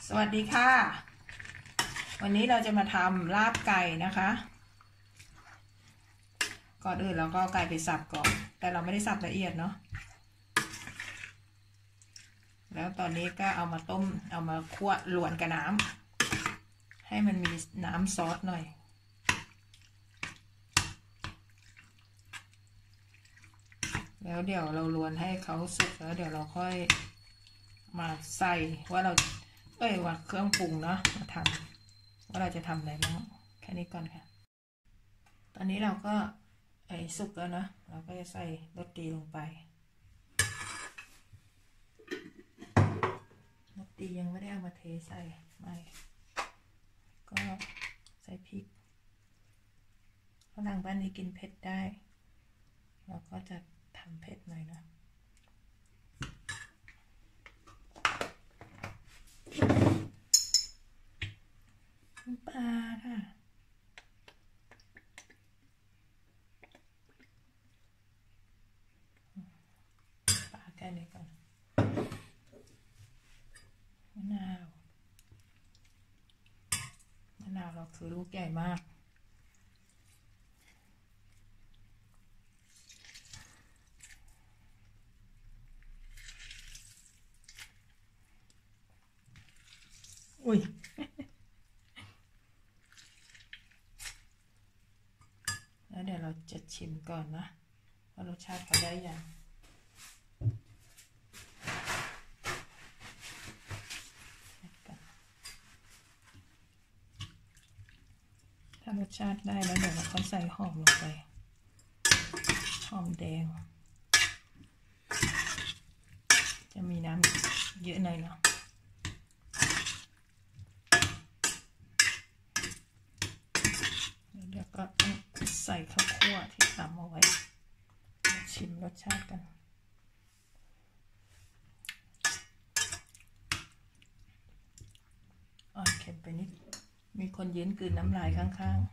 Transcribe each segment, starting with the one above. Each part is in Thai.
สวัสดีค่ะวันนี้เราจะมาทำลาบไก่นะคะก่อนอื่นเราก็ไก่ไปสับก่อนแต่เราไม่ได้สับละเอียดเนาะแล้วตอนนี้ก็เอามาต้มเอามาคั่วล้วนกับน้ำให้มันมีน้ำซอสหน่อยแล้วเดี๋ยวเราล้วนให้เขาสุกแล้วเดี๋ยวเราค่อยมาใส่ว่าเราว่าเครื่องปรุงเนาะมาทำว่าเราจะทำอะไรบ้างแค่นี้ก่อนค่ะตอนนี้เราก็สุกแล้วนะเราก็จะใส่รสดีลงไปรสดียังไม่ได้เอามาเทใส่ไม่ก็ใส่พริกฝรั่งบ้านนี้กินเผ็ดได้เราก็จะทำเผ็ดหน่อยนะปลาค่ะปลาแค่นี้ก่อนมะนาวเราคือลูกใหญ่มากอุ้ยแล้วเดี๋ยวเราจะชิมก่อนนะว่ารสชาติเขาได้ยังถ้ารสชาติได้แล้วเดี๋ยวเราค่อยใส่หอมลงไปหอมแดงจะมีน้ำเยอะหน่อยเนาะเดี๋ยวก็ใส่ข้าวคั่วที่ตำเอาไว้ชิมรสชาติกันเค็มไปนิดมีคนยืนกลืนน้ำลายข้างๆ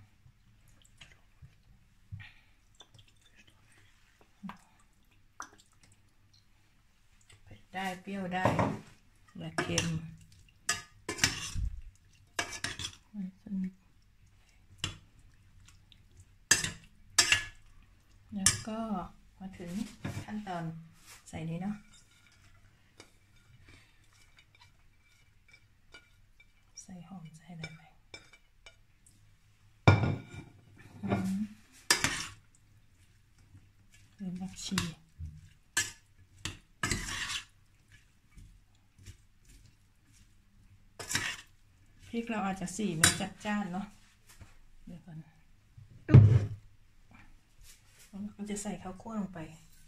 เผ็ดได้เปรี้ยวได้และเค็มแล้วก็มาถึงขั้นตอนใส่นี้เนาะใส่หอมใส่อะไรไหมหรือผักชีพริกเราอาจจะสีไม่จัดจ้านเนาะเดี๋ยวก่อนเราจะใส่ข้าวคั่วลงไป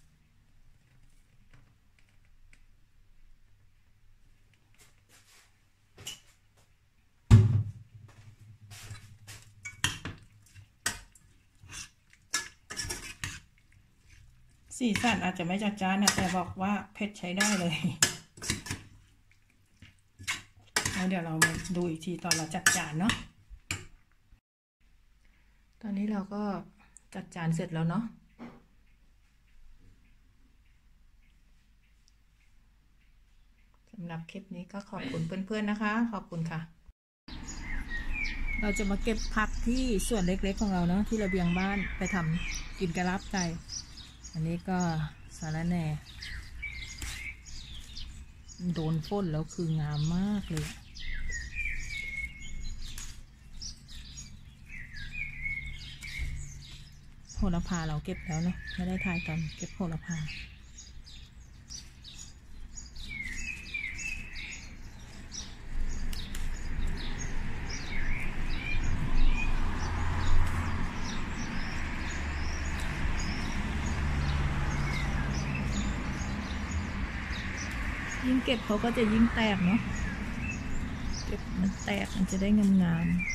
สีสันอาจจะไม่จัดจ้านนะแต่บอกว่าเผ็ดใช้ได้เลยแล้วเดี๋ยวเรามาดูอีกทีตอนเราจัดจานเนาะตอนนี้เราก็จัดจานเสร็จแล้วเนาะสำหรับคลิปนี้ก็ขอบคุณเพื่อนๆนะคะขอบคุณค่ะเราจะมาเก็บผักที่ส่วนเล็กๆของเราเนาะที่ระเบียงบ้านไปทำกินกระลาบไก่อันนี้ก็สาระแหน่โดนฝนแล้วคืองามมากเลยโหระพาเราเก็บแล้วเนาะไม่ได้ถ่ายตอนเก็บโหระพายิ่งเก็บเขาก็จะยิ่งแตกเนาะเก็บมันแตกมันจะได้งามๆ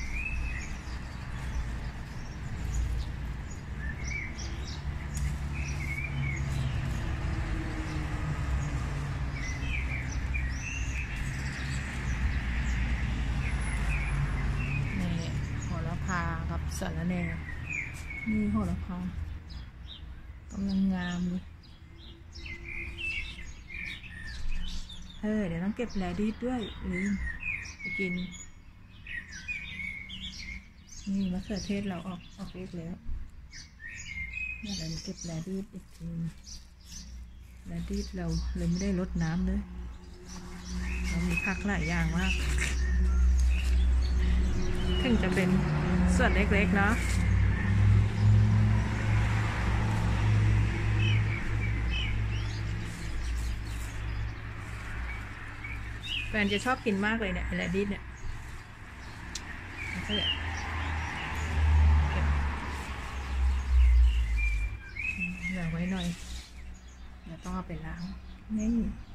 กับสาระแหน่นี่โหระพากำลังงามเลย เดี๋ยวต้องเก็บแลดิสด้วยลืมไปกินนี่มะเขือเทศเราออกลูกแล้วเนี่ยเราเก็บแรดดิสอีกทีแรดดิสเราเลยไม่ได้ลดน้ำเลยเรามีผักหลายอย่างมากถึงจะเป็นส่วนเล็กๆเนาะแฟนจะชอบกินมากเลยเนี่ยแรดดิสเนี่ยเหลือไว้หน่อยเดี๋ยวต้องเอาไปล้างนี่